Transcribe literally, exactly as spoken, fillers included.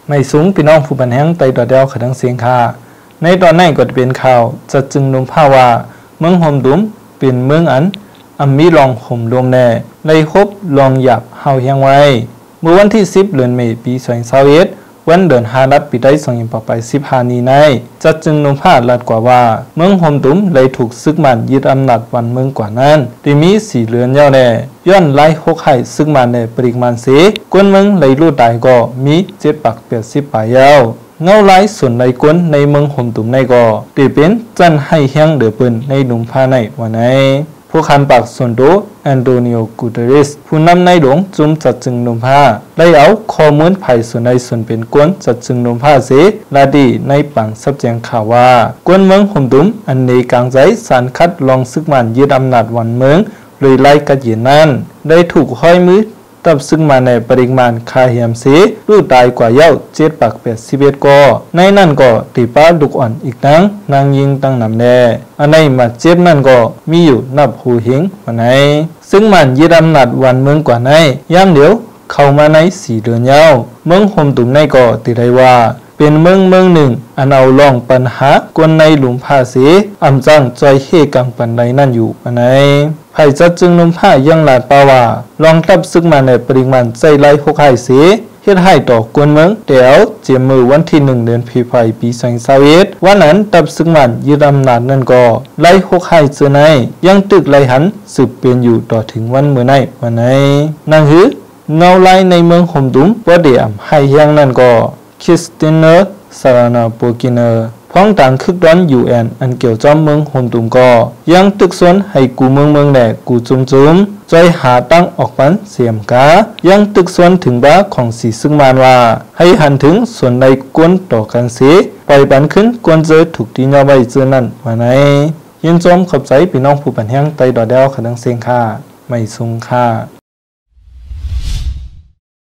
ไม่สูงพี่น้องผู้บันแห้งไตดอดเดียวขัดังเสียงค่ะในตอนนั้นก็จะเป็นข่าวจะจึงนุ่มผ้าว่าเมืองหอมดุมเป็นเมืองอันอัมมีลองห่มรวมแน่ในคบลองหยับเฮาเฮียงไว้เมื่อวันที่สิบเดือนเมษายนปีสองพันยี่สิบเอ็ดวันเดือนห้านัดปีได้ส่งยิงปไปสิบห้านี้ในจะจึงนุ่มผ้าลัดกว่าว่าเมืองหอมดุมเลยถูกซึกมันยึดอำนาจวันเมืองกว่านั้นที่มีสี่เรือนยาวแน่ย้อนไล่หกไห่ซึกมันในปริมาณเสียกวนเมืองเลยรู้ตายก็มีเจ็ดปักเปียสิบปลายยาวเงาไล่ส่วนในกวนในเมืองหอมดุมในก็ตีเป็นจันให้เฮียงเดือปืนในหนุ่มผ้าในวันไหนผู้คันปากส่วนโตแอนโตนิโอกูเตเรสผู้นำในหลวงจุมจัดจึงนุ่มผ้าได้เอาข้อมูลไผ่ส่วนในส่วนเป็นกวนจัดจึงนุ่มผ้าเสลาดีในปังสับแจงข่าวว่ากวนเมืองหอมดุมอันในกลางใจสารคัดลองซึกมันยึดอำนาจวันเมืองเลยไล่กัดเย็นนั้นได้ถูกห้อยมือตับซึ่งมาในปริมาณคาเหียมเสรู้ตายกว่าเย้าเจ็ดปากแปดสิบเอ็ดก็ในนั่นก็ตีป้าลูกอ่อนอีกนังนางยิงตั้งนำแน่อันในมาเจ็บนั่นก็มีอยู่นับหูหิงวันไหนซึ่งมันยึดอำนาจวันเมืองกว่าในย่างเดียวเข้ามาในสี่เดือนยาวเมืองหอมตุ่มในก็ตีได้ว่าเป็นเมืองเมืองหนึ่งอันเอาลองปัญหากวนในหลุมผ้าเสอำจังจอยเฮกังปันใดนั่นอยู่อันไหนไผ่จัดจึงนุ่มผ้ายังหลาดป่าว่าลองตับซึกมาในปริมาณใจไล่หกไห่เสเฮ็ดให้ต่อกวนเมืองเดี๋ยวเจียมมือวันที่หนึ่งเดือนพฤษภาคมปีสองพันยี่สิบเอ็ดวันนั้นตับซึกมันยึดอำนาจนั่นก็ไล่หกไห่เจอในยังตึกไล่หันสืบเป็นอยู่ต่อถึงวันเมื่อในวันไหนนั่นคือเงาไล่ในเมืองหอมดุมว่าเดียมให้ยังนั่นก็คริสติเนอร์ซารานาโปกินเนอร์พ้องต่างคึกร้อนยูเอ็นอันเกี่ยวจอมเมืองหอมดุมก็ยังตึกส่วนให้กูเมืองเมืองแหลกกูจุมจุมใจหาตั้งออกปันเสียมกายังตึกส่วนถึงบ้าของสีซึ่งมานว่าให้หันถึงส่วนในกวนต่อกันเสียปล่อยบันขึ้นกวนเจอถูกตีนยาใบเจอนั่นวันไหนยินจอมขอบใจพี่น้องผู้ปันแห้งไตดอดเดวขัดังเสียงค่าไม่ทรงค่า